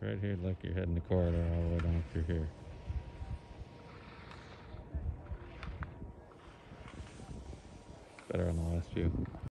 Right here, look, you're heading the corridor all the way down through here. Better on the last view.